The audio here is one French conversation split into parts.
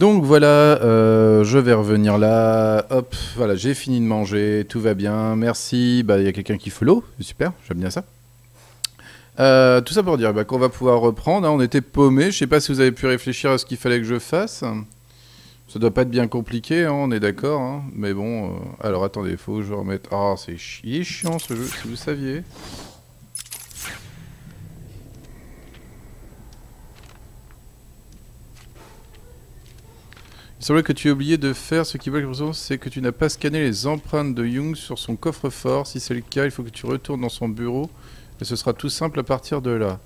Donc voilà, je vais revenir là. Hop, voilà, j'ai fini de manger, tout va bien, merci. Bah, il y a quelqu'un qui follow, c'est super, j'aime bien ça. Tout ça pour dire qu'on va pouvoir reprendre, hein. On était paumé. Je sais pas si vous avez pu réfléchir à ce qu'il fallait que je fasse. Ça doit pas être bien compliqué, hein, on est d'accord. Hein. Mais bon, alors attendez, il faut que je remette. Ah, c'est chiant ce jeu, si vous saviez. Il semblait que tu aies oublié de faire ce qui bloque, c'est que tu n'as pas scanné les empreintes de Young sur son coffre-fort. Si c'est le cas, il faut que tu retournes dans son bureau et ce sera tout simple à partir de là.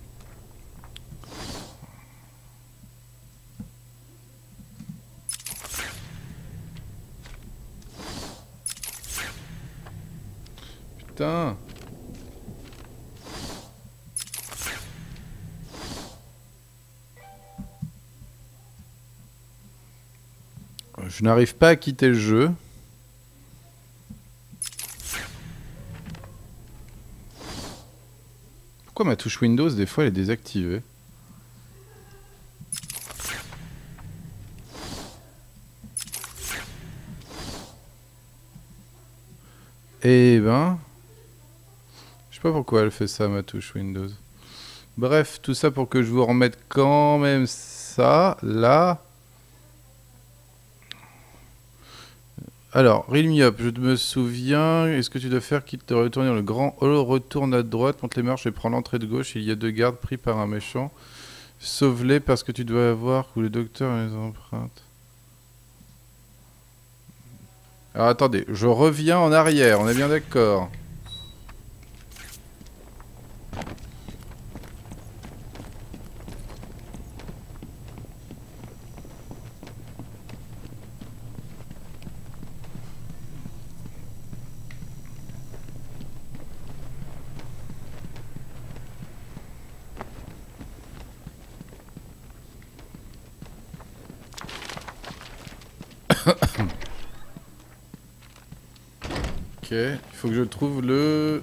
Putain. Je n'arrive pas à quitter le jeu. Pourquoi ma touche Windows, des fois, elle est désactivée? Eh ben... Je sais pas pourquoi elle fait ça, ma touche Windows. Bref, tout ça pour que je vous remette quand même ça, là. Alors, Real Me Up, je me souviens, est-ce que tu dois faire quitte de retourner dans le grand hall, retourne à droite, monte les marches et prends l'entrée de gauche, il y a 2 gardes pris par un méchant. Sauve-les parce que tu dois avoir où le docteur a les empreintes. Alors attendez, je reviens en arrière, on est bien d'accord. Ok, il faut que je trouve le...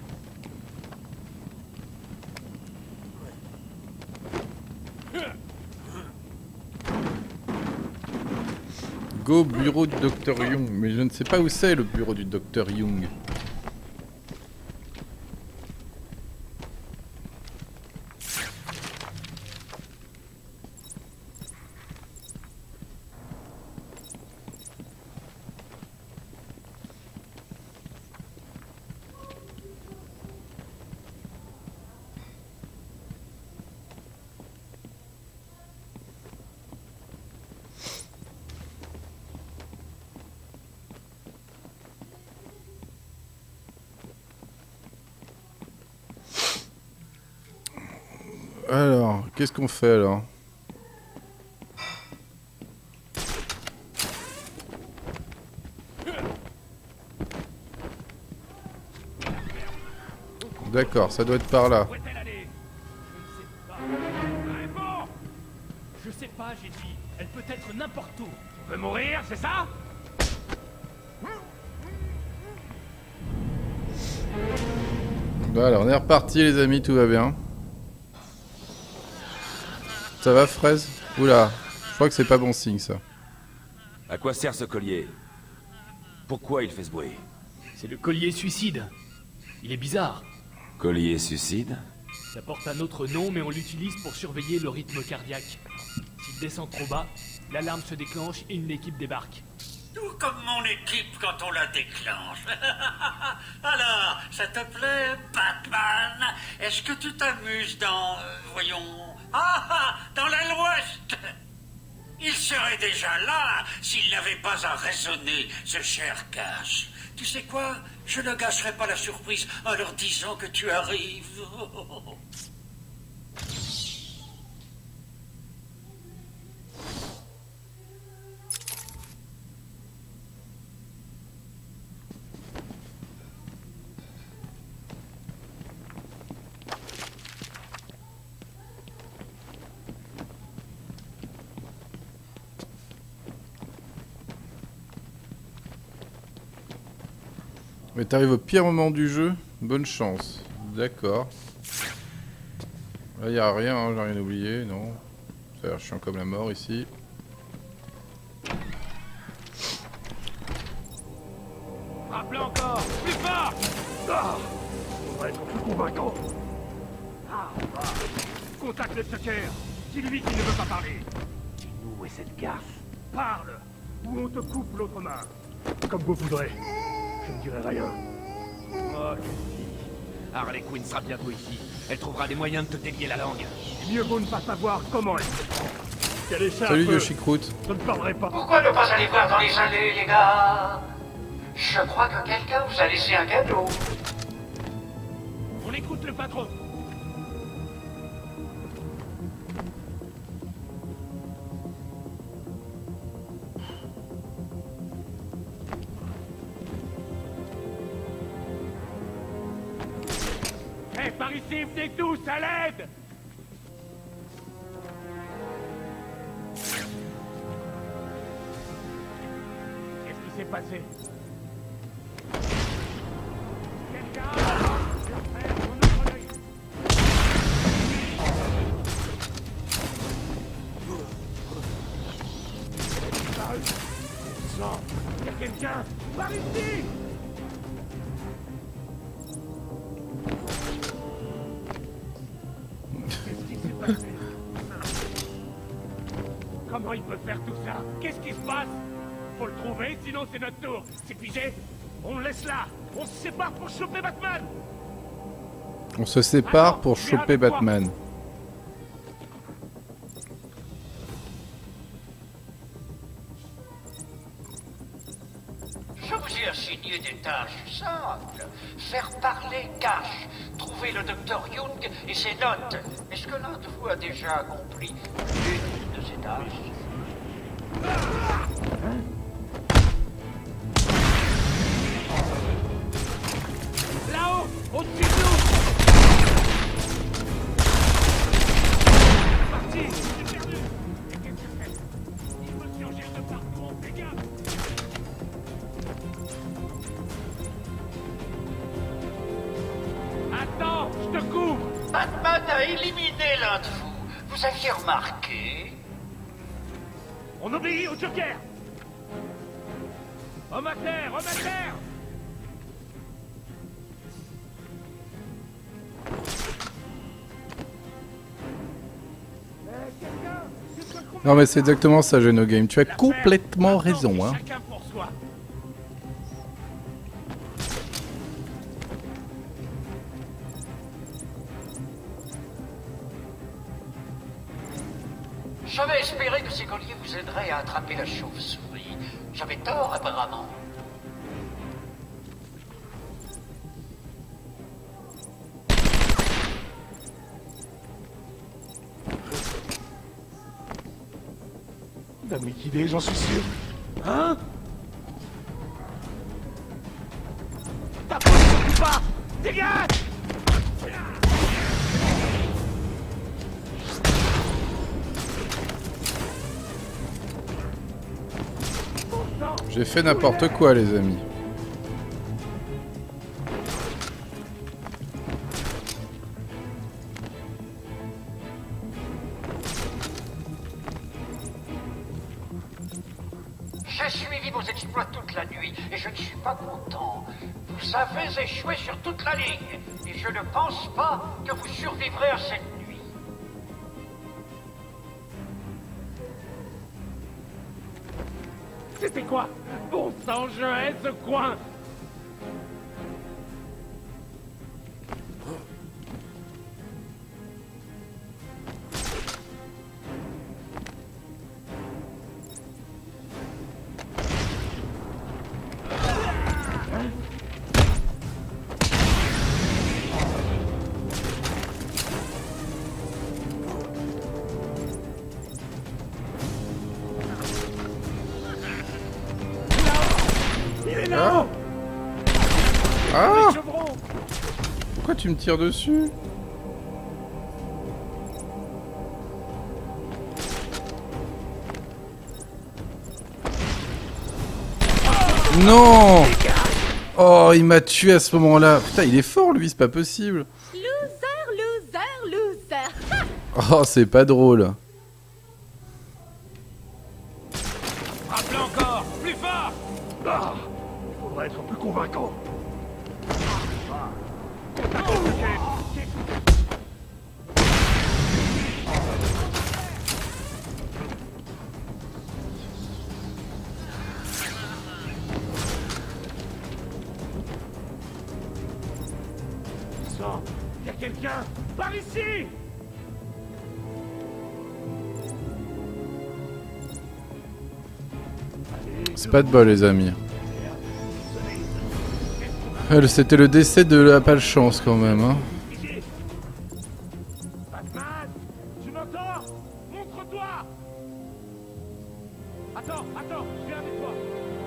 Go bureau du docteur Young. Mais je ne sais pas où c'est le bureau du docteur Young. Alors, qu'est-ce qu'on fait alors? D'accord, ça doit être par là. Je sais pas, j'ai dit. Elle peut être n'importe où. On peut mourir, c'est ça? Voilà, on est reparti les amis, tout va bien. Ça va fraise? Oula, je crois que c'est pas bon signe ça. À quoi sert ce collier? Pourquoi il fait ce bruit? C'est le collier suicide. Il est bizarre. Collier suicide? Ça porte un autre nom, mais on l'utilise pour surveiller le rythme cardiaque. S'il descend trop bas, l'alarme se déclenche et une équipe débarque. Tout comme mon équipe quand on la déclenche. Alors, ça te plaît, Batman? Est-ce que tu t'amuses dans... voyons... dans l'aile ouest? Il serait déjà là s'il n'avait pas à raisonner, ce cher Cash. Tu sais quoi? Je ne gâcherai pas la surprise en leur disant que tu arrives. Mais t'arrives au pire moment du jeu, bonne chance. D'accord. Là y a rien, hein, j'ai rien oublié, non. Ça a l'air chiant comme la mort ici. Frappe-le encore. Plus fort. On va être plus convaincant. Contacte le Tucker. Dis-lui qu'il ne veut pas parler. Où est cette gaffe? Parle, ou on te coupe l'autre main. Comme vous voudrez. Je ne dirai rien. Oh, Harley Quinn sera bientôt ici. Elle trouvera des moyens de te délier la langue. Mieux vaut ne pas savoir comment elle fait. Si elle essaie Salut un peu, Yoshikroot. je ne parlerai pas. Pourquoi ne pas aller voir dans les allées, les gars? Je crois que quelqu'un vous a laissé un cadeau. On écoute le patron. Hé, par ici, venez tous, à l'aide. Qu'est-ce qui s'est passé? Quelqu'un? Frère, on ouvre l'œil. Disparu. Sang. Y a quelqu'un? Par ici! Qu'est-ce qui s'est passé? Comment il peut faire tout ça? Qu'est-ce qui se passe? Faut le trouver, sinon c'est notre tour. C'est figé? On le laisse là. On se sépare pour choper Batman. On se sépare pour Attends, choper viens avec moi. Batman. Je vous ai assigné des tâches simples. Faire parler Cash, trouver le docteur Young et ses notes. Est-ce que l'un de vous a déjà accompli une de ces tâches? Là-haut, au-dessus de nous. Parti. J'ai perdu. Et qu'est-ce que c'est? Il peut surgir de partout, on fait gaffe. Attends, je te couvre. Batman a éliminé l'un de vous. Vous aviez remarqué? On obéit au Joker. Homme à terre, homme à terre. Non mais c'est exactement ça, Genogame. Tu as complètement raison, hein. Chacun pour soi. J'avais espéré que ces colliers vous aideraient à attraper la chauve-souris. J'avais tort, apparemment. D'un liquidé, j'en suis sûr. Hein? T'approches surtout pas. Dégage. J'ai fait n'importe quoi, les amis. J'ai suivi vos exploits toute la nuit et je ne suis pas content. Vous avez échoué sur toute la ligne et je ne pense pas que vous survivrez à cette nuit. C'était quoi? Bon sang, je hais ce coin. Ah, ah, Chevron. pourquoi tu me tires dessus? Non! Oh, il m'a tué à ce moment-là. Putain, il est fort, lui, c'est pas possible. Loser. Oh, c'est pas drôle. Frappe-le encore. Plus fort. Ah, il faut Faudrait être plus convaincant. Contact le Tucker. Sors. Y a quelqu'un par ici. C'est pas de bol, les amis. C'était le décès de la malchance quand même, hein. Batman, tu m'entends? Montre-toi. Attends, je viens avec toi.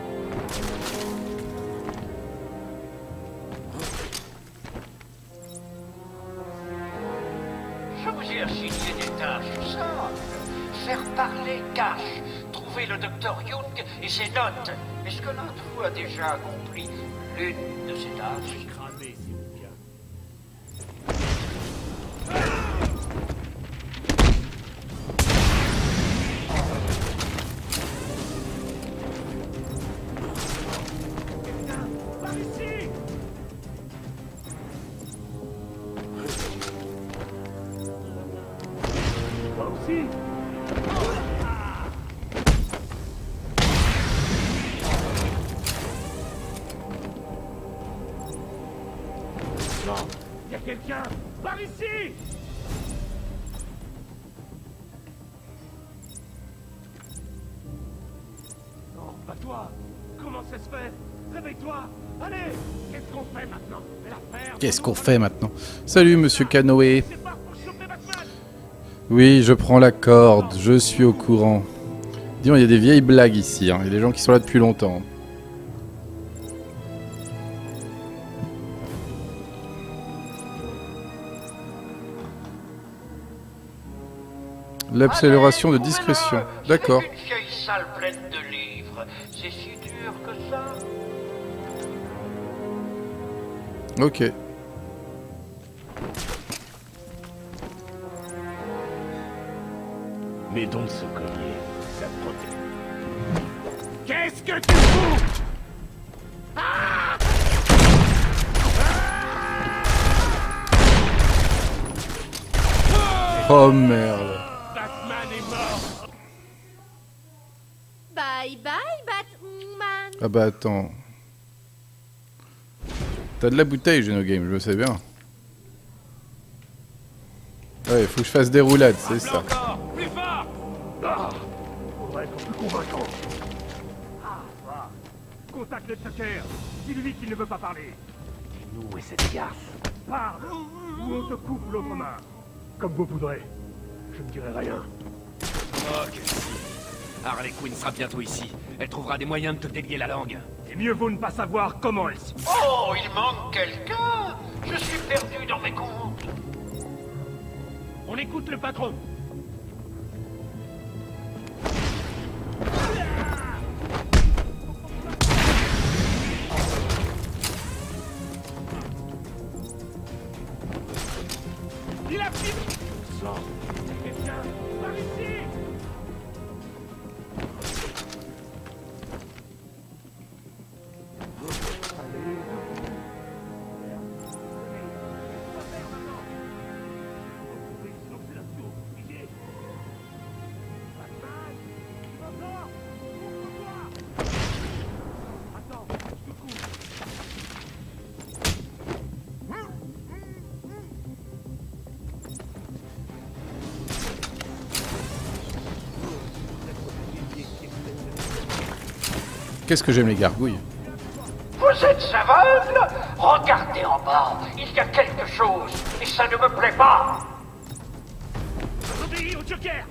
Je vous ai assigné des tâches simples. Faire parler Cash, trouver le docteur Young et ses notes. Est-ce que l'un de vous a déjà accompli l'une de ces tâches? Cramer ces bouquins. Quelqu'un par ici. Toi aussi? Non, y a quelqu'un par ici. Non, pas toi. Comment ça se fait? Réveille-toi. Allez, qu'est-ce qu'on fait maintenant? L'affaire. Qu'est-ce qu'on fait maintenant? Salut, monsieur Canoë. C'est pas pour choper Batman. Oui, je prends la corde, je suis au courant. Dis-moi, il y a des vieilles blagues ici, hein. Il y a des gens qui sont là depuis longtemps. L'accélération de discrétion. D'accord. C'est une vieille salle pleine de livres. C'est si dur que ça. Ok. Mets donc ce collier. Ça te protège. Qu'est-ce que tu fous? Oh merde. Batman est mort. Bye bye, Batman. Ah bah attends. T'as de la bouteille, Genogame, je le sais bien. Ouais, faut que je fasse des roulades, c'est ça. Encore, plus fort. Faudrait être plus convaincant. Contacte le Tucker. Dis-lui qu'il ne veut pas parler. Dis-nous et cette garce. Parle ou on te coupe l'autre main. Comme vous voudrez. Je ne dirai rien. Oh, que si. Harley Quinn sera bientôt ici. Elle trouvera des moyens de te délier la langue. Et mieux vaut ne pas savoir comment elle s'y... Oh, il manque quelqu'un. Je suis perdu dans mes comptes. On écoute le patron. Il a fini. Sors. Quelqu'un par ici. Qu'est-ce que j'aime les gargouilles. Vous êtes aveugle? Regardez en bas. Il y a quelque chose. Et ça ne me plaît pas. Obéis au Joker.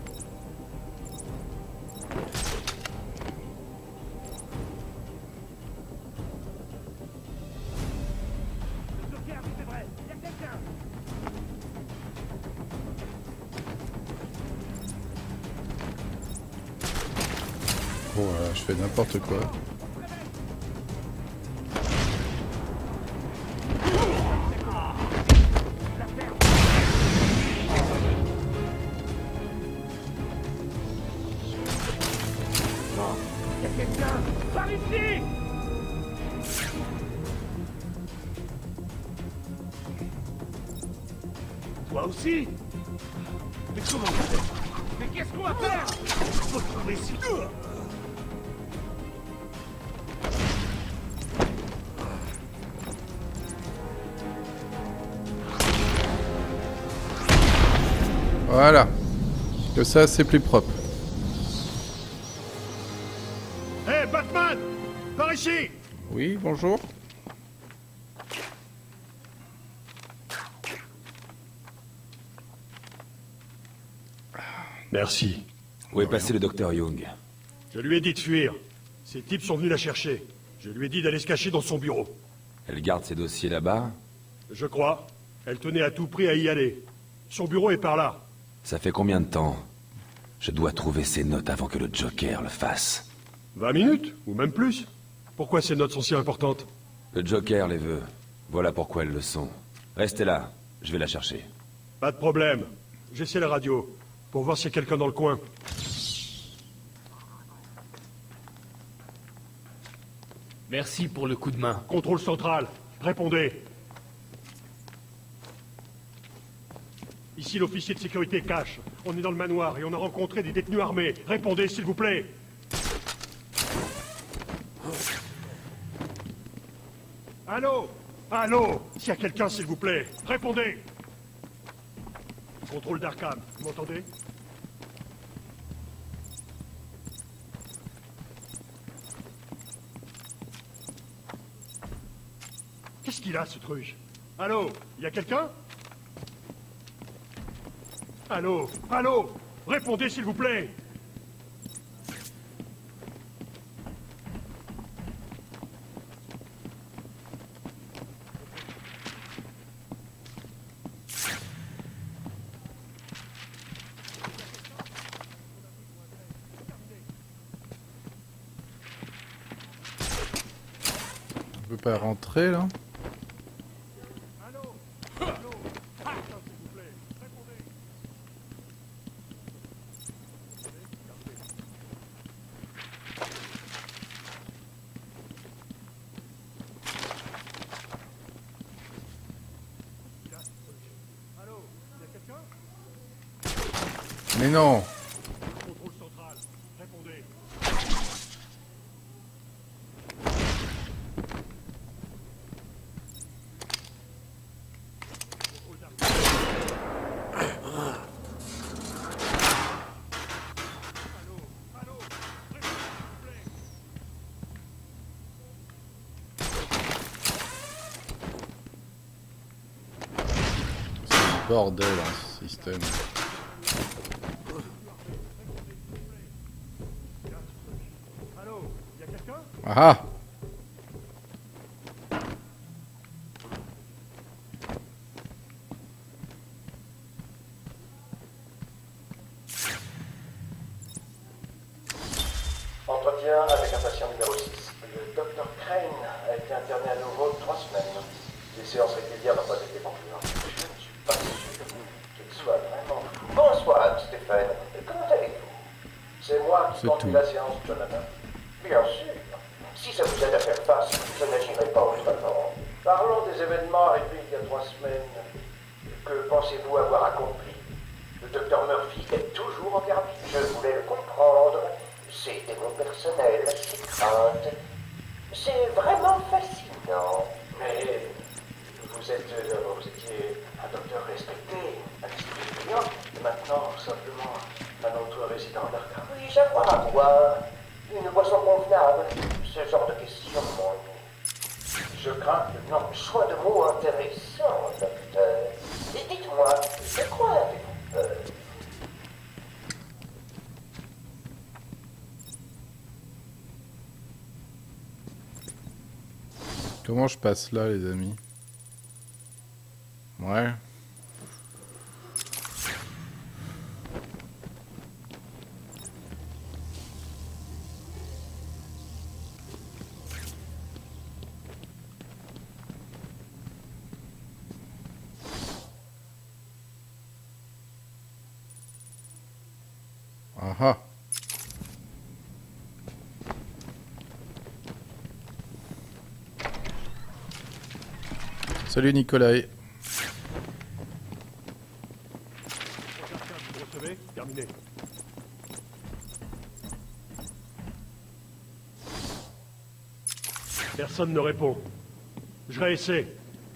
Le Joker, c'est vrai. Il y a quelqu'un. Oh là, je fais n'importe quoi. Il y a quelqu'un par ici. Toi aussi? Mais comment vous faites? Mais qu'est-ce qu'on va faire? Faut trouver ce... Voilà. Que ça, c'est plus propre. Hé, Batman! Par ici! Oui, bonjour. Merci. Où est passé le docteur Young? Je lui ai dit de fuir. Ces types sont venus la chercher. Je lui ai dit d'aller se cacher dans son bureau. Elle garde ses dossiers là-bas? Je crois. Elle tenait à tout prix à y aller. Son bureau est par là. Ça fait combien de temps? Je dois trouver ces notes avant que le Joker le fasse. 20 minutes, ou même plus. Pourquoi ces notes sont si importantes? Le Joker les veut. Voilà pourquoi elles le sont. Restez là, je vais la chercher. Pas de problème. J'essaie la radio, pour voir s'il y a quelqu'un dans le coin. Merci pour le coup de main. Contrôle central, répondez. Ici l'officier de sécurité cache. On est dans le manoir et on a rencontré des détenus armés. Répondez, s'il vous plaît. Allô? Allô? S'il y a quelqu'un, s'il vous plaît, répondez. Contrôle d'Arkham, vous m'entendez? Qu'est-ce qu'il a, ce truc? Allô? Il y a quelqu'un? Allô? Allô? Répondez, s'il vous plaît! On peut pas rentrer, là? Mais non! Contrôle central, répondez. C'est le bordel, hein, ce système. Allô? Il y a quelqu'un? Ah ah! Entretien avec un patient numéro 6. Le docteur Crane a été interné à nouveau 3 semaines. Les séances régulières n'ont pas été concluantes. Je ne suis pas sûr qu'il soit vraiment... Bonsoir, Stéphane. Comment allez-vous? C'est moi qui conduis la séance, Jonathan. Bien sûr. Si ça vous aide à faire face, je n'agirai pas autrement. Parlons des événements arrivés il y a 3 semaines. Que pensez-vous avoir accompli? Le docteur Murphy est toujours en garde. Je voulais le comprendre. Ses démons personnels, ses craintes. C'est vraiment fascinant. Mais vous étiez un docteur respecté, un disciple brillant, et maintenant simplement un autre résident d'Arkham. Oui, j'avoue à boire. Une boisson convenable. Ce genre de questions m'ennuie. Je crains le nombre choix de mots intéressants, docteur. Et dites-moi, de quoi avez-vous peur? Comment je passe là, les amis? Ouais. Ah ah. Salut Nikolai. Personne ne répond. Je réessaie.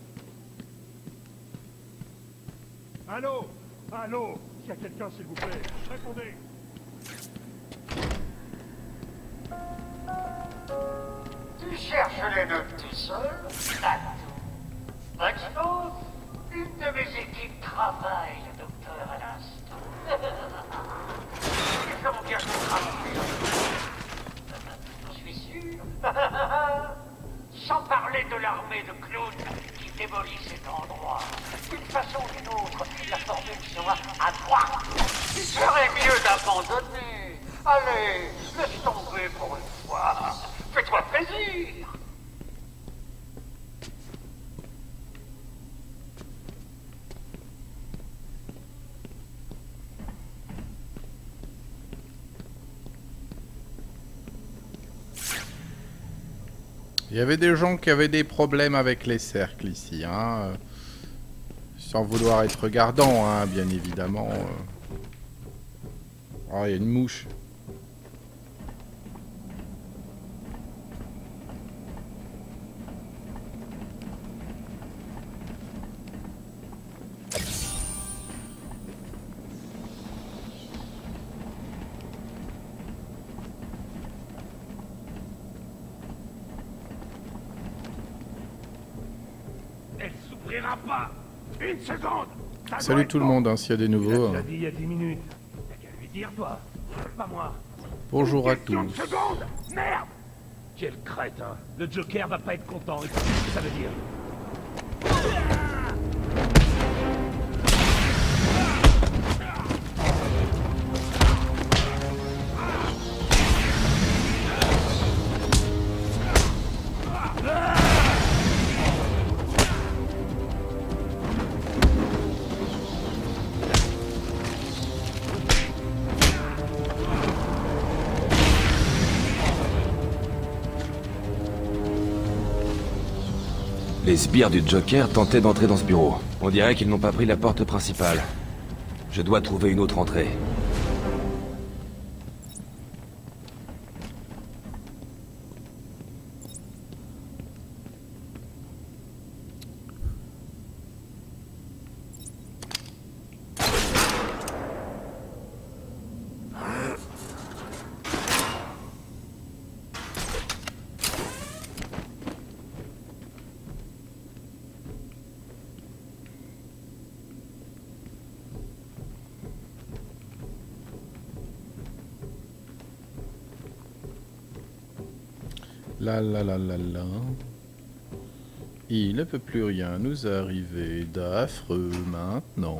Allô? Allô? S'il y a quelqu'un, s'il vous plaît, répondez. Tu cherches les notes tout seul? Maximus, une de mes équipes travaille, le docteur, à l'instant. Ils feront bien son travail. J'en suis sûr. Sans parler de l'armée de clowns qui démolit cet endroit. D'une façon ou d'une autre, la fortune sera à toi. Il serait mieux d'abandonner. Allez, laisse tomber pour une fois. Fais-toi plaisir. Il y avait des gens qui avaient des problèmes avec les cercles ici, hein. Sans vouloir être regardant, hein, bien évidemment. Oh, il y a une mouche. Elle s'ouvrira pas. Une seconde. Ça Salut doit tout le être monde, hein, s'il y a des nouveaux. Tu l'as dit il y a 10 minutes. T'as qu'à lui dire, toi. Pas moi. Bonjour à Question de tous. seconde. Merde. Quel crétin. Le Joker va pas être content. Et tu sais ce que ça veut dire. Les sbires du Joker tentaient d'entrer dans ce bureau. On dirait qu'ils n'ont pas pris la porte principale. Je dois trouver une autre entrée. La la la la la. Il ne peut plus rien nous arriver d'affreux maintenant.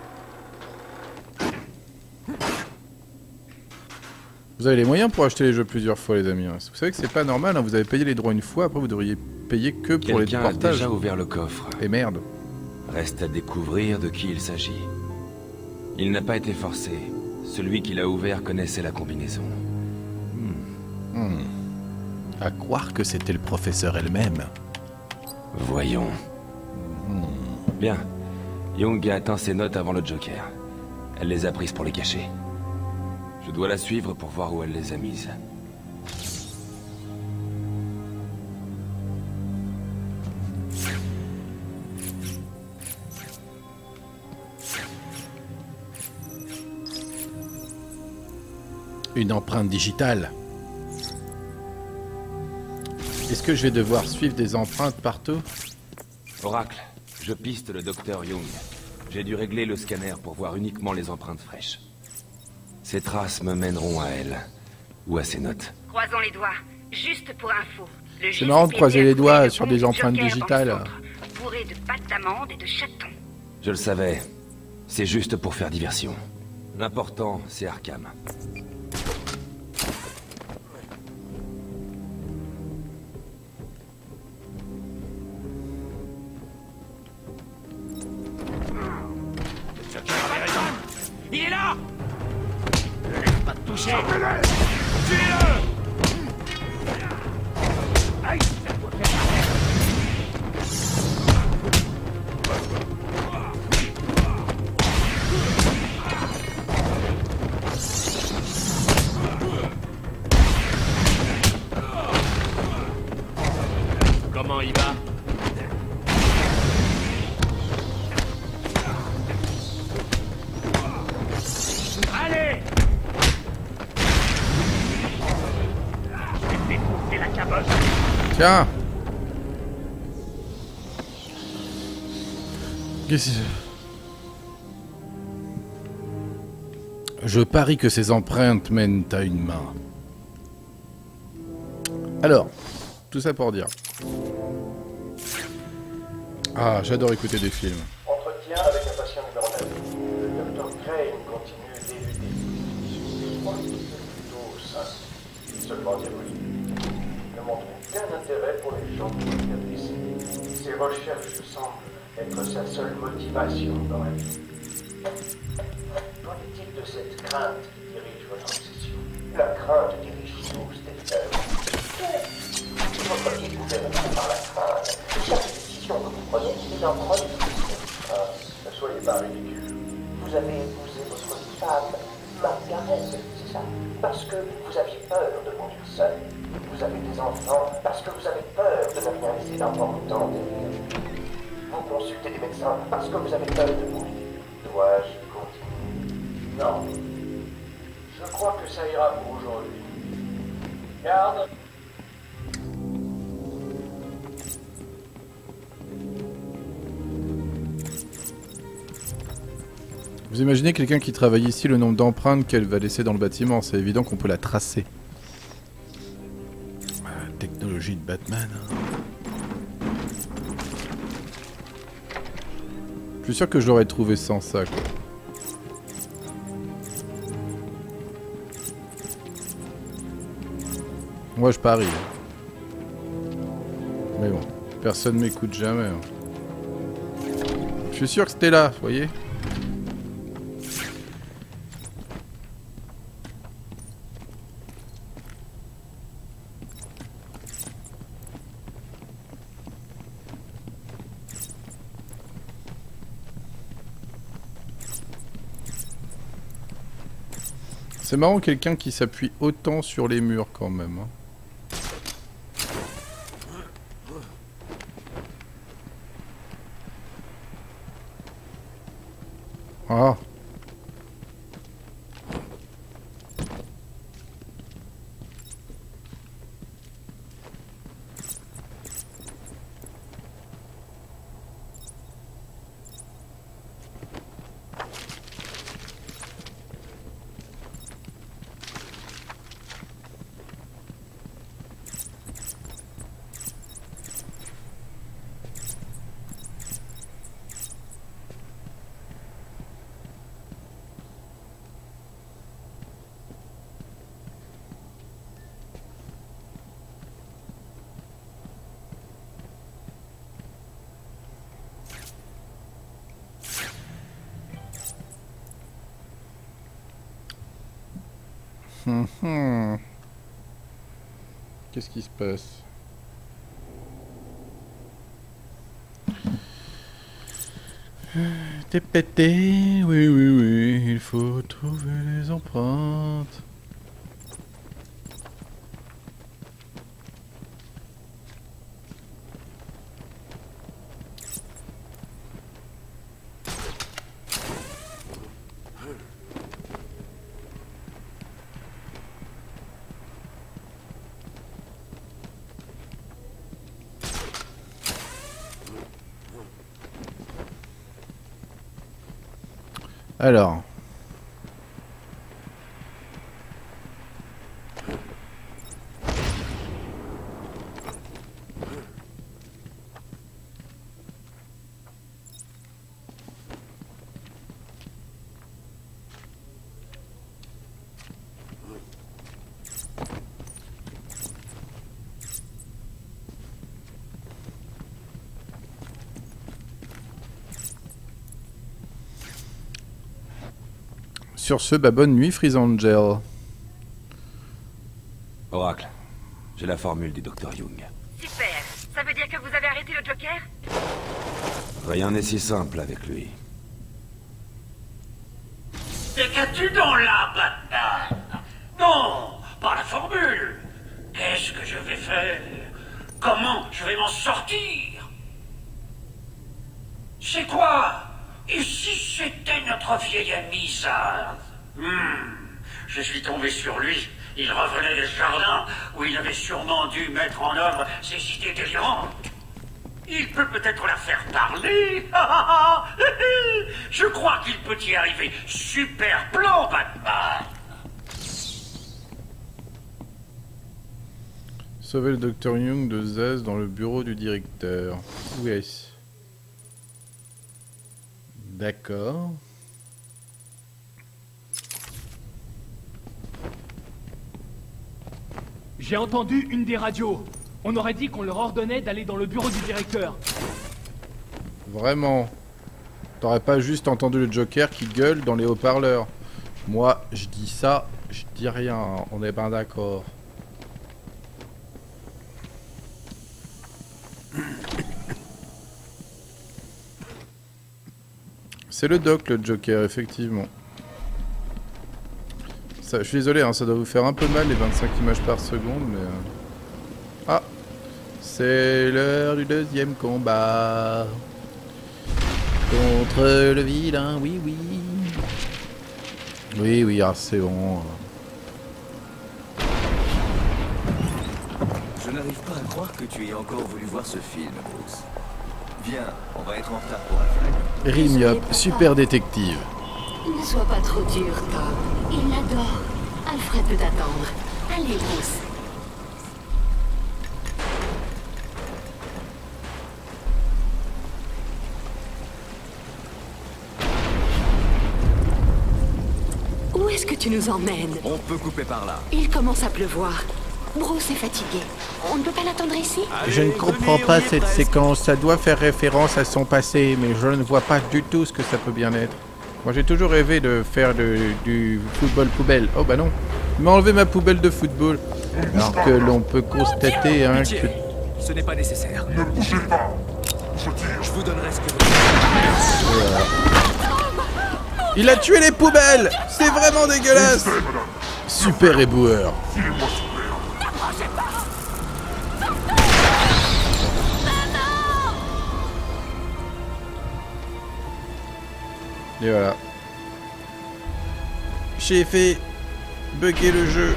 Vous avez les moyens pour acheter les jeux plusieurs fois, les amis. Vous savez que c'est pas normal, hein. Vous avez payé les droits une fois, après vous devriez payer que pour les Quelqu'un a portages. déjà ouvert le coffre. Et merde. Reste à découvrir de qui il s'agit. Il n'a pas été forcé. Celui qui l'a ouvert connaissait la combinaison. À croire que c'était le professeur elle-même. Voyons. Bien. Young a atteint ses notes avant le Joker. Elle les a prises pour les cacher. Je dois la suivre pour voir où elle les a mises. Une empreinte digitale. Est-ce que je vais devoir suivre des empreintes partout? Oracle, je piste le docteur Young. J'ai dû régler le scanner pour voir uniquement les empreintes fraîches. Ces traces me mèneront à elle. Ou à ses notes. Croisons les doigts. Juste pour info. C'est marrant de croiser les doigts sur des empreintes digitales. Bourré de pâtes d'amande et de chatons. Je le savais. C'est juste pour faire diversion. L'important, c'est Arkham. Il est là. Ne laisse pas te toucher. Tuez-le. Aïe, ça doit faire Comment il va? Allez! Je vais te défoncer la caboche. Tiens. Qu'est-ce que... Je parie que ces empreintes mènent à une main. Alors, tout ça pour dire. Ah, j'adore écouter des films. Entretien avec un patient numéro 9. Le Dr. Crane continue d'éluder. Je crois qu'il est plutôt simple. Seulement diabolique. Il ne montre aucun intérêt pour les gens qui sont blessés. Ses recherches semblent être sa seule motivation dans la vie. Qu'en est-il de cette crainte qui dirige votre obsession? La crainte dirige tout, Stephen. Votre vie est gouvernée par la crainte. Chaque décision que vous prenez est un produit. Ah, ne soyez pas ridicule. Vous avez épousé votre femme, Margaret, c'est ça? Parce que vous aviez peur de mourir seul. Vous avez des enfants parce que vous avez peur de ne rien laisser d'important derrière. Vous consultez des médecins parce que vous avez peur de mourir. Dois-je continuer? Non. Je crois que ça ira pour aujourd'hui. Garde. Vous imaginez quelqu'un qui travaille ici, le nombre d'empreintes qu'elle va laisser dans le bâtiment, c'est évident qu'on peut la tracer. Ah, technologie de Batman. Hein. Je suis sûr que je l'aurais trouvé sans ça, quoi. Moi, je parie. Mais bon, personne m'écoute jamais. Hein. Je suis sûr que c'était là, vous voyez. C'est marrant quelqu'un qui s'appuie autant sur les murs quand même. Hein. Ah. Qu'est-ce qui se passe? T'es pété, oui, oui, oui, il faut trouver les empreintes. Alors. Sur ce, bah bonne nuit, Freeze Angel. Oracle, j'ai la formule du Dr. Young. Super. Ça veut dire que vous avez arrêté le Joker? Rien n'est si simple avec lui. Et qu'as-tu donc là, Batman? Non, pas la formule. Qu'est-ce que je vais faire? Comment je vais m'en sortir? C'est quoi? Et si c'était notre vieil ami Zaz? Je suis tombé sur lui. Il revenait des jardins où il avait sûrement dû mettre en œuvre ses idées délirantes. Il peut peut-être la faire parler. Je crois qu'il peut y arriver. Super plan, Batman. Sauver le Dr Young de Zaz dans le bureau du directeur. Où est-ce? D'accord. J'ai entendu une des radios. On aurait dit qu'on leur ordonnait d'aller dans le bureau du directeur. Vraiment. T'aurais pas juste entendu le Joker qui gueule dans les haut-parleurs. Moi, je dis ça, je dis rien. On n'est pas d'accord. C'est le doc, le Joker, effectivement. Ça, je suis désolé, hein, ça doit vous faire un peu mal les 25 images par seconde, mais... Ah, c'est l'heure du deuxième combat. Contre le vilain, oui, oui. Oui, oui, ah, c'est bon. Je n'arrive pas à croire que tu aies encore voulu voir ce film, Bruce. Viens, on va être en retard pour un flag. Rimiop, super détective. Ne sois pas trop dur, Tom. Il l'adore. Alfred peut attendre. Allez, Bruce. Où est-ce que tu nous emmènes? On peut couper par là. Il commence à pleuvoir. Bruce est fatigué. On ne peut pas l'attendre ici? Je ne comprends pas cette séquence. Ça doit faire référence à son passé, mais je ne vois pas du tout ce que ça peut bien être. Moi, j'ai toujours rêvé de faire du football poubelle. Oh bah non. Il m'a enlevé ma poubelle de football. Alors que l'on peut constater hein, que... Ce n'est pas nécessaire. Ne bougez pas. Je vous donnerai ce que vous... Voilà. Il a tué les poubelles. C'est vraiment dégueulasse. Super éboueur. Et voilà. J'ai fait bugger le jeu.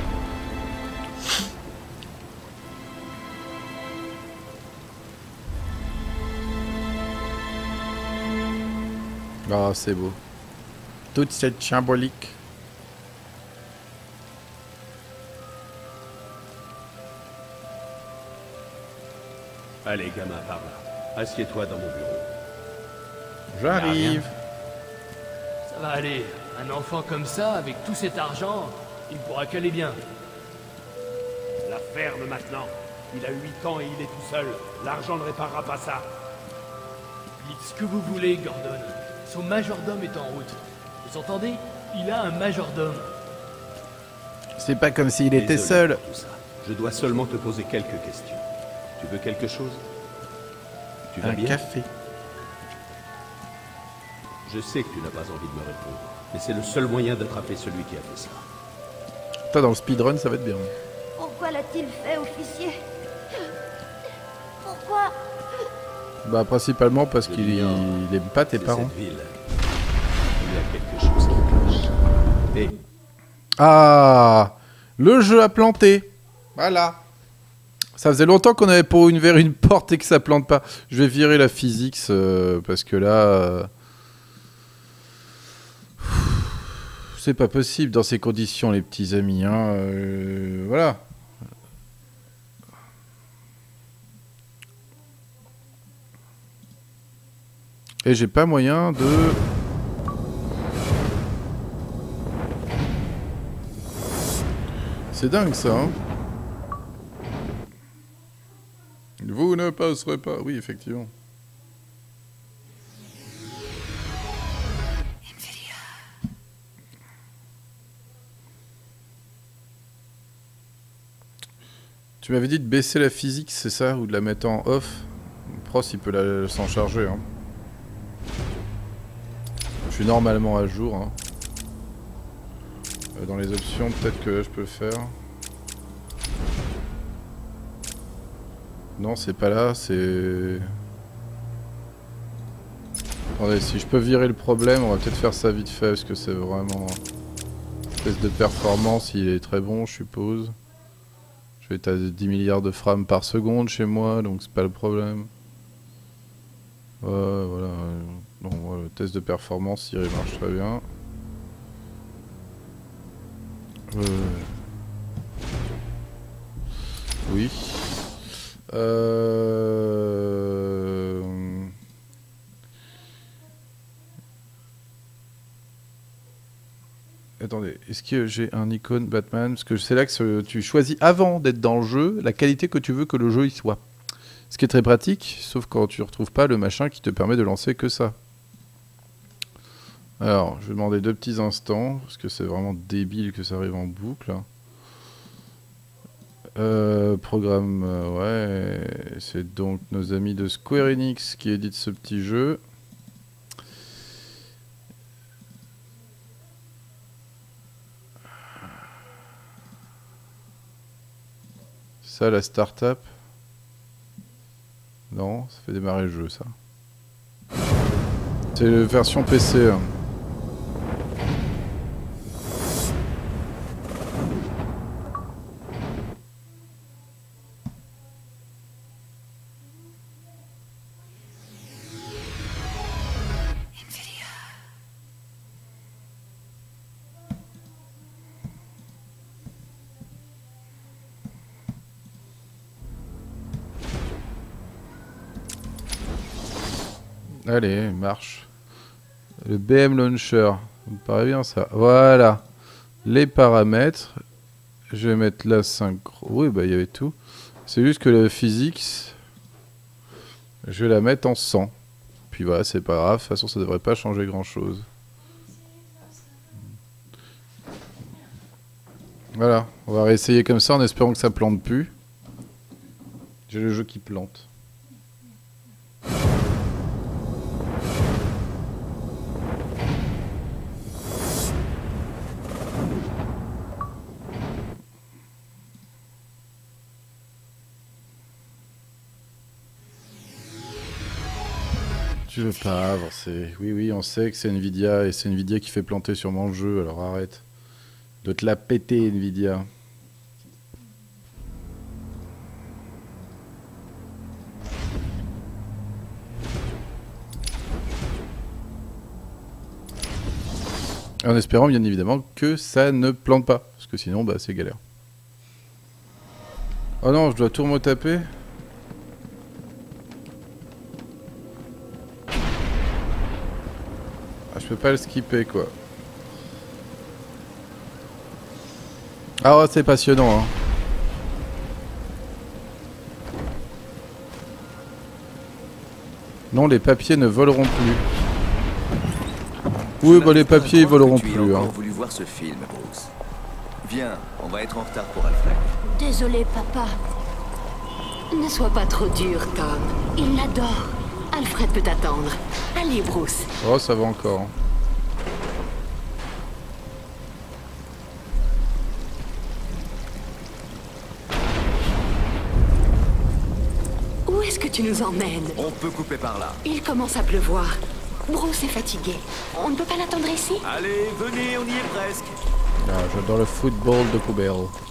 Ah, c'est beau. Toute cette symbolique. Allez, gamin, par là. Assieds-toi dans mon bureau. J'arrive. Ça va aller. Un enfant comme ça, avec tout cet argent, il pourra qu'aller bien. La ferme maintenant. Il a 8 ans et il est tout seul. L'argent ne réparera pas ça. Dites ce que vous voulez, Gordon. Son majordome est en route. Vous entendez? Il a un majordome. C'est pas comme s'il était seul. Tout ça. Je dois seulement te poser quelques questions. Tu veux quelque chose? Tu vas bien? Un café. Je sais que tu n'as pas envie de me répondre, mais c'est le seul moyen d'attraper celui qui a fait ça. Toi, dans le speedrun, ça va être bien. Pourquoi l'a-t-il fait, officier? Pourquoi? Bah, principalement parce qu'il aime pas tes parents. Cette ville. Il y a quelque chose qui cloche. Et... Ah, le jeu a planté. Voilà. Ça faisait longtemps qu'on avait pas ouvert une porte et que ça plante pas. Je vais virer la physique parce que là... c'est pas possible dans ces conditions, les petits amis. Hein. Voilà. Et j'ai pas moyen de... C'est dingue ça, hein. Vous ne passerez pas... Oui, effectivement. Tu m'avais dit de baisser la physique, c'est ça? Ou de la mettre en off? Pros, il peut s'en charger. Hein. Je suis normalement à jour. Hein. Dans les options, peut-être que là, je peux faire. Non, c'est pas là, c'est... Attendez, si je peux virer le problème, on va peut-être faire ça vite fait, parce que c'est vraiment... Test de performance, il est très bon, je suppose. Je vais être à 10 milliards de frames par seconde chez moi, donc c'est pas le problème. Voilà. Bon, voilà, le test de performance, il marche très bien. Oui. Attendez, est-ce que j'ai un icône Batman? Parce que c'est là que tu choisis avant d'être dans le jeu la qualité que tu veux que le jeu y soit. Ce qui est très pratique, sauf quand tu ne retrouves pas le machin qui te permet de lancer que ça. Alors, je vais demander 2 petits instants, parce que c'est vraiment débile que ça arrive en boucle. Programme, ouais, c'est donc nos amis de Square Enix qui éditent ce petit jeu. Ça, la start-up. Non, ça fait démarrer le jeu, ça. C'est la version PC. Hein. Allez, marche. Le BM Launcher. Ça me paraît bien ça. Voilà. Les paramètres. Je vais mettre la synchro. Oui, bah il y avait tout. C'est juste que la physics, je vais la mettre en 100. Puis voilà, c'est pas grave. De toute façon, ça devrait pas changer grand chose. Voilà. On va réessayer comme ça en espérant que ça plante plus. J'ai le jeu qui plante. Tu veux pas avancer. Oui, on sait que c'est Nvidia et c'est Nvidia qui fait planter sûrement le jeu, alors arrête de te la péter, Nvidia. En espérant bien évidemment que ça ne plante pas, parce que sinon bah c'est galère. Oh non, je dois tout retaper. Je peux pas le skipper quoi. Ah ouais, c'est passionnant hein. Non, les papiers ne voleront plus. Oui, bah les papiers ils voleront plus. Tu as encore voulu voir ce film, Bruce. Viens, on va être en retard pour Alfred. Désolé, papa. Ne sois pas trop dur, Tom. Il l'adore. Alfred peut attendre. Allez, Bruce. Oh, ça va encore. Où est-ce que tu nous emmènes? On peut couper par là. Il commence à pleuvoir. Bruce est fatigué. On ne peut pas l'attendre ici? Allez, venez, on y est presque. Ah, j'adore le football de poubelle.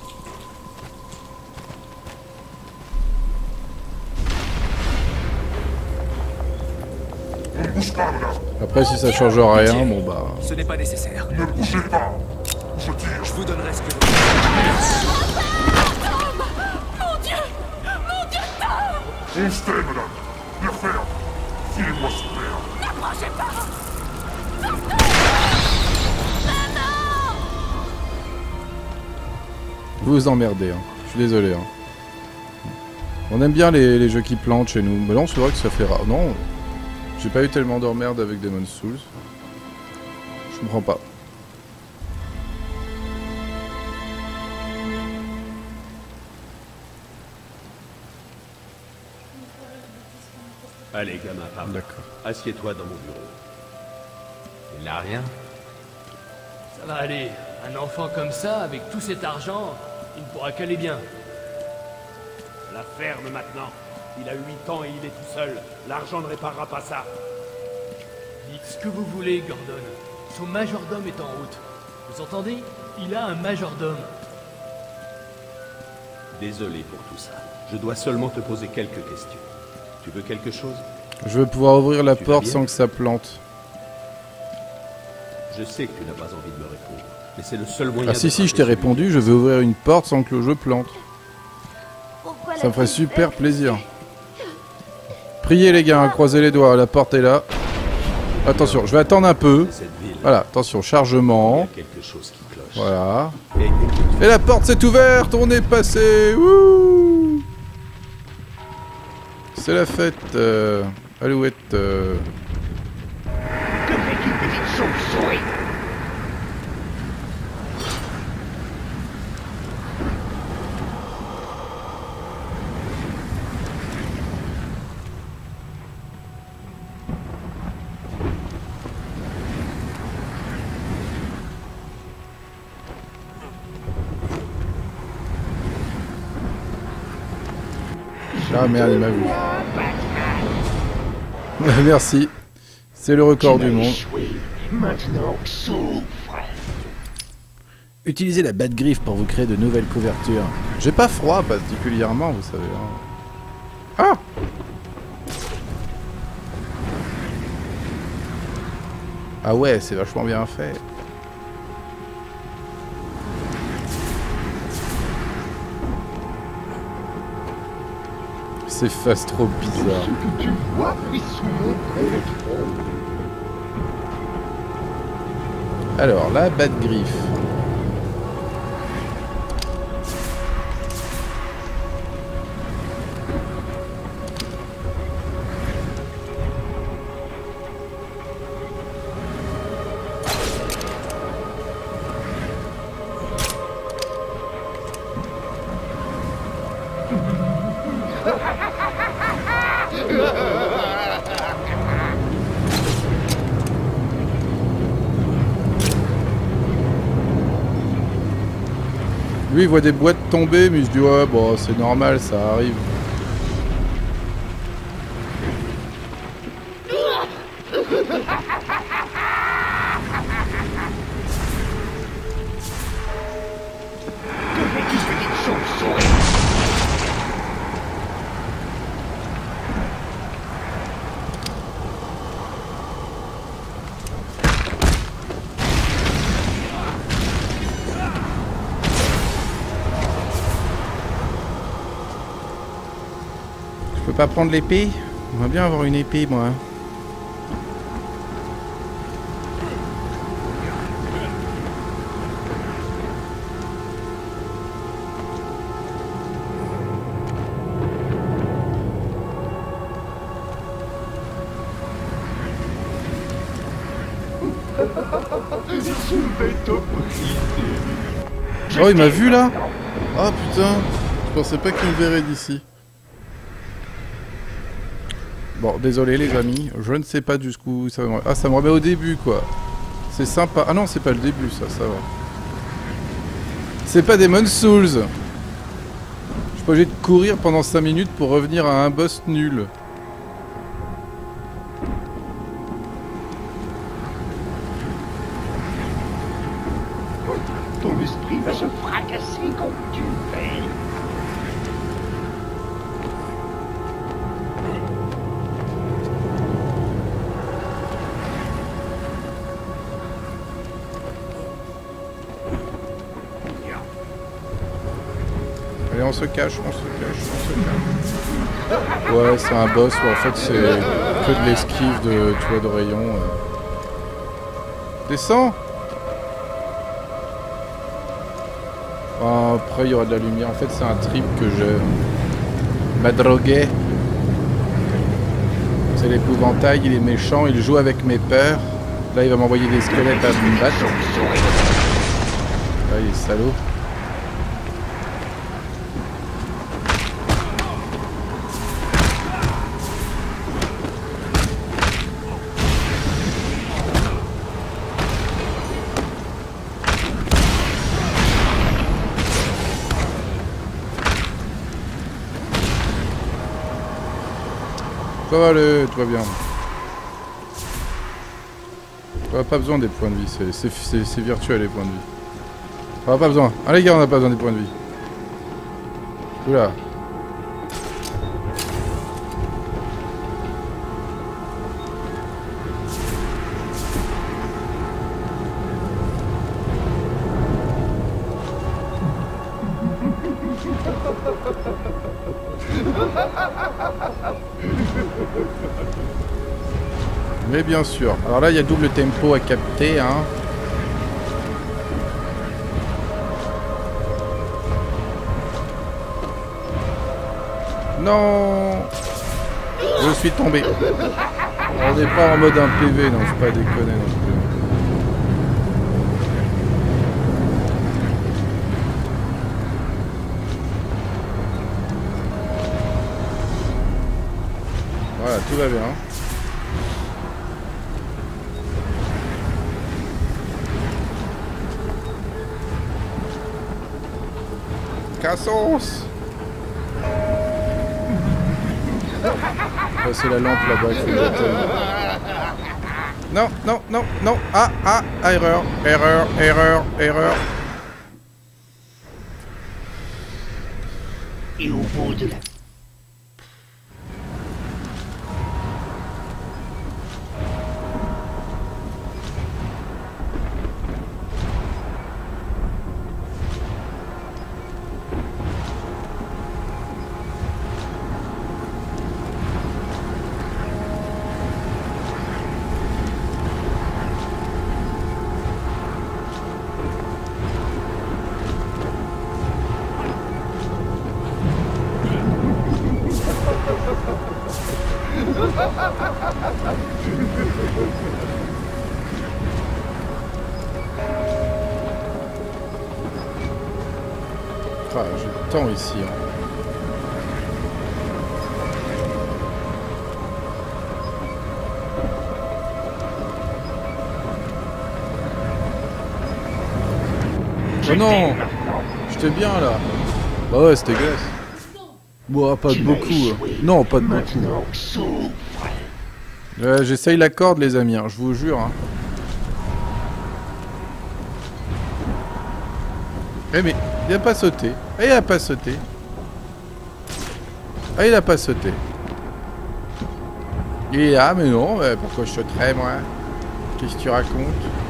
Ne bouge pas, là. Après, si ça change rien, bon bah... Ce n'est pas nécessaire. Ne bougez pas. Je tire. Je vous donnerai ce que... Mon Dieu! Mon Dieu, Tom! On se tait, madame. Bien faire. Filez-moi ce père. N'approchez pas! Vous vous emmerdez, hein. Je suis désolé. Hein. On aime bien les jeux qui plantent chez nous. Mais non, c'est vrai que ça fait rare. Non, j'ai pas eu tellement d'emmerde avec Demon's Souls. Je comprends pas. Allez, gamin, pardon. D'accord. Assieds-toi dans mon bureau. Il n'a rien. Ça va aller. Un enfant comme ça, avec tout cet argent, il ne pourra qu'aller bien. La ferme maintenant. Il a 8 ans et il est tout seul. L'argent ne réparera pas ça. Dites ce que vous voulez, Gordon. Son majordome est en route. Vous entendez? Il a un majordome. Désolé pour tout ça. Je dois seulement te poser quelques questions. Tu veux quelque chose? Je veux pouvoir ouvrir la porte sans que ça plante. Je sais que tu n'as pas envie de me répondre, mais c'est le seul moyen. Ah si, je t'ai répondu, je veux ouvrir une porte sans que le jeu plante. Ça me ferait super plaisir. Priez les gars, croisez les doigts, la porte est là. Attention, je vais attendre un peu. Voilà, attention, chargement. Voilà. Et la porte s'est ouverte, on est passé. Wouh, c'est la fête. Alouette. Que fais-tu, petite chauve-souris? Ah merde, il m'a vu. Merci. C'est le record du monde. Utilisez la Bat-Griffe pour vous créer de nouvelles couvertures. J'ai pas froid particulièrement, vous savez. Ah! Ah ouais, c'est vachement bien fait. Ces faces trop bizarres. Alors, la Bat-Griffe. Lui il voit des boîtes tomber mais il se dit ouais bon c'est normal, ça arrive. Je peux pas prendre l'épée? J'aimerais bien avoir une épée, moi. Oh, il m'a vu là? Oh putain, je pensais pas qu'il me verrait d'ici. Bon, désolé les amis, je ne sais pas jusqu'où ça me... Ah, ça me remet au début, quoi. C'est sympa. Ah non, c'est pas le début, ça va. C'est pas Demon's Souls. Je suis pas obligé de courir pendant 5 minutes pour revenir à un boss nul. Ton esprit va se fracasser comme tu fais. Allez, on se cache, on se cache, on se cache. Ouais, c'est un boss où en fait c'est que de l'esquive de, tu vois, de rayon. Descends. Après il y aura de la lumière. En fait c'est un trip que je m'adroguais. C'est l'épouvantail, il est méchant, il joue avec mes peurs. Là il va m'envoyer des squelettes à me battre. Là il est salaud. Ça va aller, tout va bien. On n'a pas besoin des points de vie, c'est virtuel les points de vie. On n'a pas besoin. Allez les gars, on n'a pas besoin des points de vie. Oula. Mais bien sûr. Alors là, il y a double tempo à capter, hein. Non. Je suis tombé. On n'est pas en mode un PV, non, faut pas déconner non plus. Voilà, tout va bien. Cassos. C'est la lampe là-bas qui fait non, non, non, non. Ah, erreur, erreur, erreur, erreur. Et au bout de la... Ah, j'ai le temps ici. Hein. Oh non! J'étais bien là. Bah ouais, c'était glace. Bon, pas de beaucoup. Non, pas de beaucoup. J'essaye la corde, les amis, hein, je vous jure. Hein. Eh mais, il a pas sauté. Il a pas sauté. Ah, il a pas sauté. Il est là, mais non, pourquoi je sauterais, moi? Qu'est-ce que tu racontes?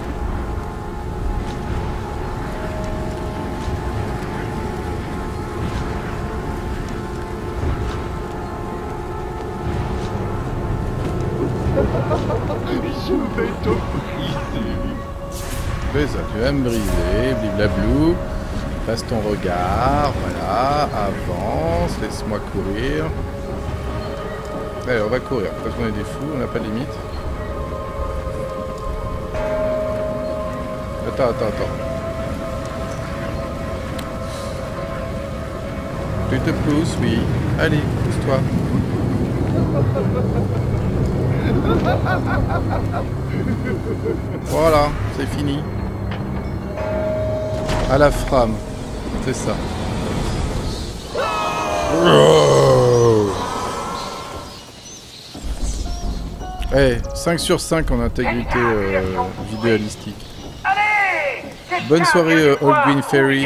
Je vais te briser. Fais ça, tu vas me briser, bliblablou. Passe ton regard, voilà, avance, laisse-moi courir. Allez, on va courir, parce qu'on est des fous, on n'a pas de limite. Attends. Tu te pousses, oui. Allez, pousse-toi. Voilà, c'est fini. À la frame, c'est ça. Eh, 5 sur 5 en intégrité vidéalistique. Bonne soirée, Old Green Fairy. Un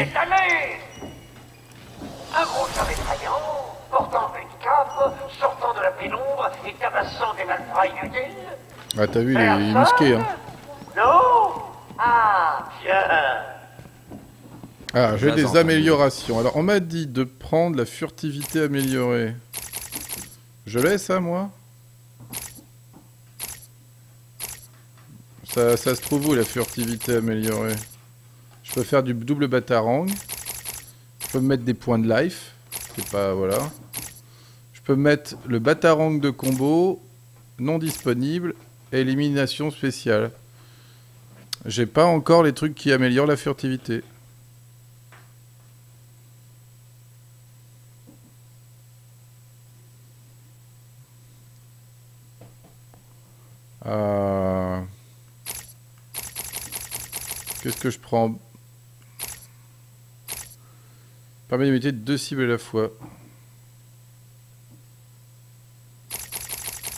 gros homme effrayant, portant une cape, sortant de la pénombre et tabassant des malfrailles inutiles. Ah, t'as vu, il est musqué, hein. Non? Ah, bien. Ah, j'ai des améliorations. Alors, on m'a dit de prendre la furtivité améliorée. Je l'ai, ça, moi? Ça se trouve où, la furtivité améliorée? Je peux faire du double batarang. Je peux me mettre des points de life. C'est pas... Voilà. Je peux mettre le batarang de combo, non disponible, et élimination spéciale. J'ai pas encore les trucs qui améliorent la furtivité. Qu'est-ce que je prends? Permet d'imiter 2 cibles à la fois.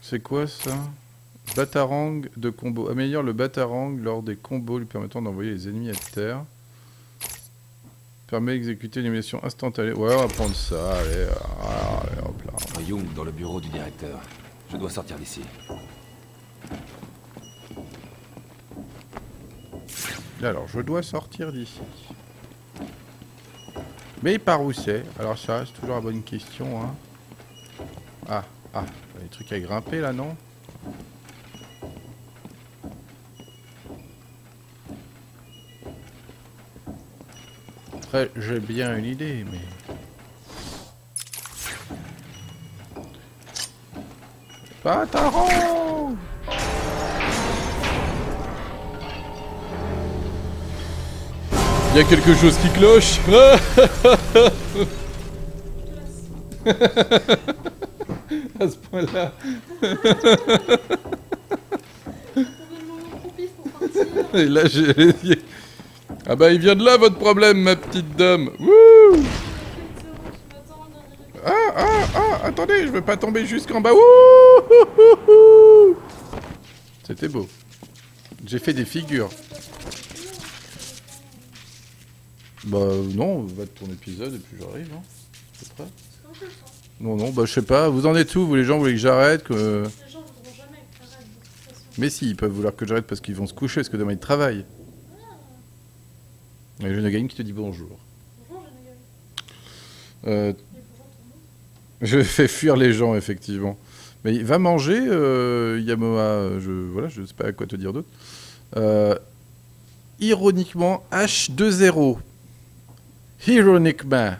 C'est quoi ça? Batarang de combo. Améliore le batarang lors des combos lui permettant d'envoyer les ennemis à terre. Permet d'exécuter l'élimination instantanée. Ouais, on va prendre ça. Allez, hop là. Young dans le bureau du directeur. Je dois sortir d'ici. Alors, je dois sortir d'ici. Mais par où c'est? Alors ça, c'est toujours la bonne question, hein. Ah, il y a des trucs à grimper là, non? Après, j'ai bien une idée, mais... Batarang! Il y a quelque chose qui cloche. À ce point-là. Et là, j'ai... Ah bah, il vient de là, votre problème, ma petite dame. Wouh! Attendez, je veux pas tomber jusqu'en bas. Wouh! C'était beau. J'ai fait des figures. Bah non, va de ton épisode et puis j'arrive, hein. C'est prêt? Non, bah je sais pas, vous en êtes où, vous les gens, vous voulez que j'arrête que... Les gens voudront jamais que t'arrêtes, de toute façon. Mais si, ils peuvent vouloir que j'arrête parce qu'ils vont se coucher, parce que demain ils travaillent. Il y a Jeune Game qui te dit bonjour. Bonjour, Jeune Game. Je fais fuir les gens, effectivement. Mais il va manger, Yamoa, je sais pas à quoi te dire d'autre. Ironiquement, H2-0. Ironiquement.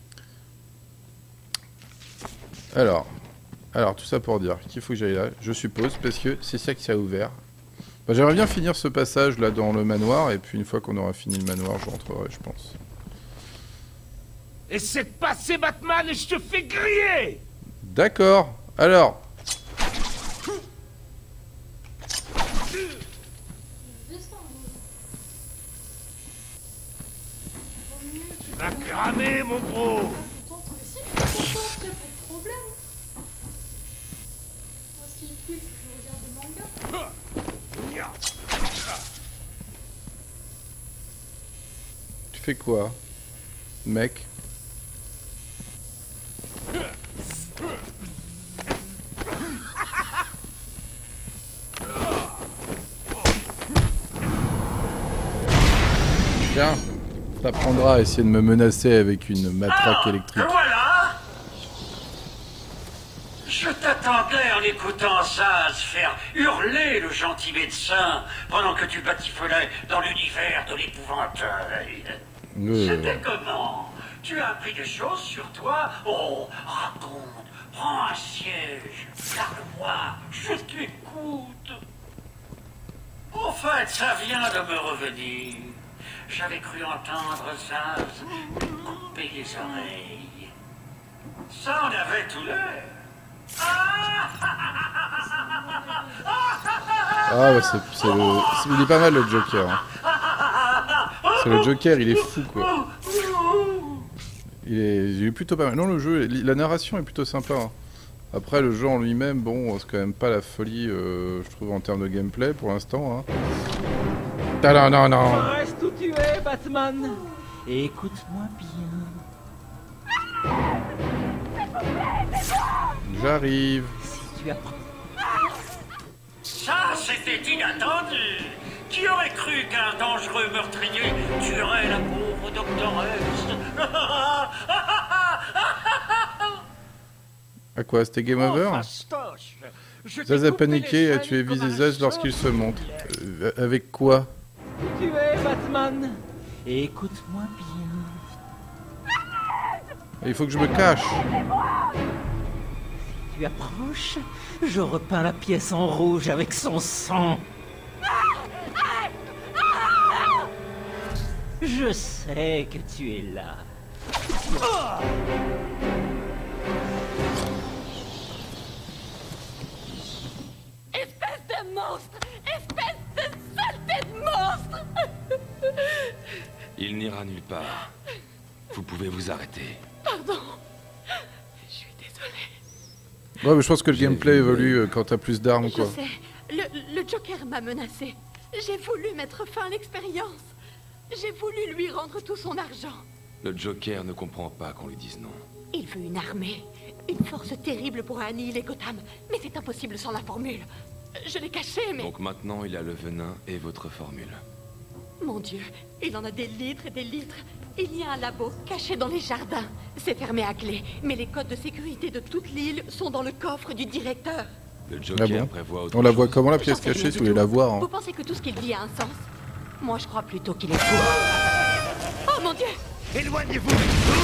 Alors, tout ça pour dire qu'il faut que j'aille là, je suppose, parce que c'est ça qui s'est ouvert. Bah, j'aimerais bien finir ce passage là dans le manoir, et puis une fois qu'on aura fini le manoir, je rentrerai, je pense. Essaie de passer, Batman, et je te fais griller! D'accord, alors. Tu vas cramer, mon gros! Tu fais quoi, mec? Tiens, t'apprendras à essayer de me menacer avec une matraque électrique. Voilà! Je t'attendais en écoutant ça se faire hurler le gentil médecin pendant que tu batifolais dans l'univers de l'épouvantail. C'était comment? Tu as appris des choses sur toi? Oh, raconte, prends un siège, parle-moi, je t'écoute. En fait, ça vient de me revenir. J'avais cru entendre Zaz lui couper les oreilles. Ça en avait tout l'air. Ah ouais, il est pas mal le Joker. Hein. C'est le Joker, il est fou quoi. Il est plutôt pas mal. Non, le jeu, la narration est plutôt sympa. Hein. Après, le jeu en lui-même, bon, c'est quand même pas la folie, je trouve, en termes de gameplay pour l'instant. Hein. Non. Reste où tu es, Batman. Et écoute-moi bien. J'arrive. Si tu apprends. Ça, c'était inattendu. Qui aurait cru qu'un dangereux meurtrier tuerait la pauvre Dr. Est? À quoi? C'était game over? Zaz a paniqué et a tué Visage lorsqu'il se montre. Avec quoi? Où tu es, Batman. Et écoute-moi bien. Il faut que je me cache. Si tu approches, je repeins la pièce en rouge avec son sang. Je sais que tu es là. Espèce de monstre! Espèce de saleté de monstre! Il n'ira nulle part. Vous pouvez vous arrêter. Pardon. Je suis désolée. Ouais, mais je pense que le gameplay évolue quand t'as plus d'armes, quoi. Je sais. Le Joker m'a menacé. J'ai voulu mettre fin à l'expérience. J'ai voulu lui rendre tout son argent. Le Joker ne comprend pas qu'on lui dise non. Il veut une armée. Une force terrible pour annihiler Gotham. Mais c'est impossible sans la formule. Je l'ai cachée, mais... Donc maintenant, il a le venin et votre formule. Mon Dieu, il en a des litres et des litres. Il y a un labo caché dans les jardins. C'est fermé à clé, mais les codes de sécurité de toute l'île sont dans le coffre du directeur. Le Joker prévoit autre On la voit chose. comment la pièce cachée si vous voulez la voir, hein. Vous pensez que tout ce qu'il dit a un sens? Moi, je crois plutôt qu'il est fou. Oh mon Dieu! Éloignez-vous!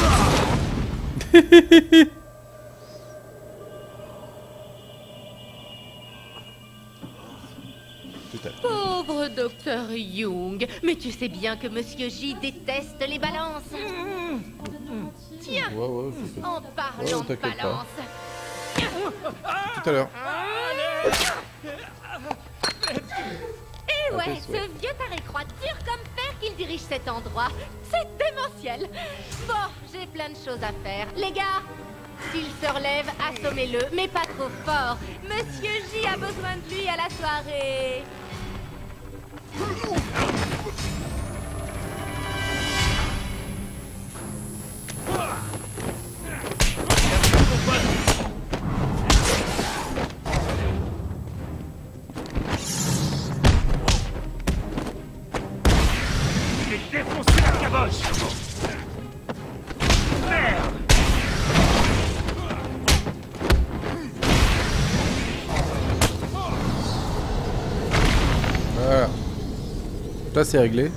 Pauvre docteur Young, mais tu sais bien que Monsieur J déteste les balances. Tiens, en parlant de t'inquiète pas. balance. Tout à l'heure. Eh ouais, ce vieux taré croit dur comme fer qu'il dirige cet endroit. C'est démentiel. Bon, j'ai plein de choses à faire. Les gars, s'il se relève, assommez-le, mais pas trop fort. Monsieur J a besoin de lui à la soirée. J'ai défoncé la caboche! Merde! Voilà. Là, c'est réglé.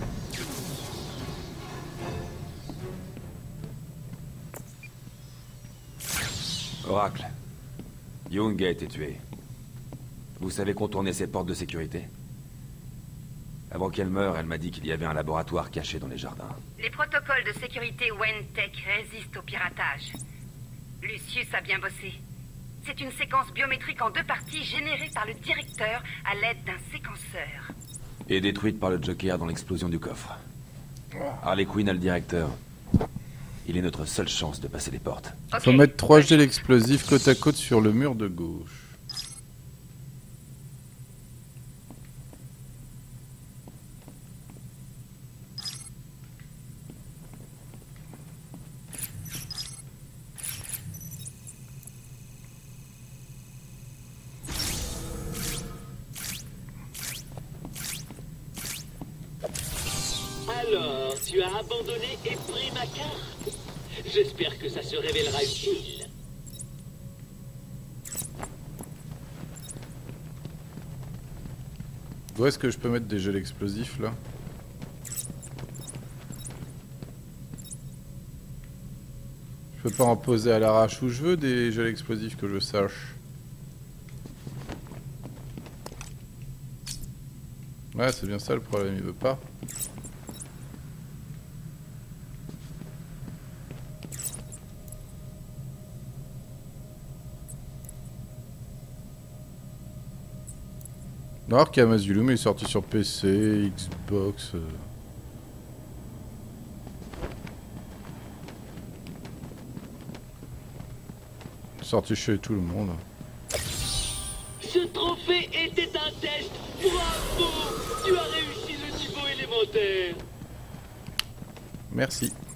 Oracle. Young a été tué. Vous savez contourner ces portes de sécurité? Avant qu'elle meure, elle m'a dit qu'il y avait un laboratoire caché dans les jardins. Les protocoles de sécurité Wentech résistent au piratage. Lucius a bien bossé. C'est une séquence biométrique en 2 parties générée par le directeur à l'aide d'un séquenceur. Et détruite par le Joker dans l'explosion du coffre. Harley Quinn a le directeur. Il est notre seule chance de passer les portes. Faut mettre 3 gels explosifs côte à côte sur le mur de gauche. Alors, tu as abandonné et pris ma carte. J'espère que ça se révélera utile. Où est-ce que je peux mettre des gels explosifs là? Je peux pas en poser à l'arrache où je veux des gels explosifs que je sache. Ouais, c'est bien ça le problème, il veut pas. Alors qu'Amazulum est sorti sur PC, Xbox... Sorti chez tout le monde. Ce trophée était un test. Bravo! Tu as réussi le niveau élémentaire. Merci.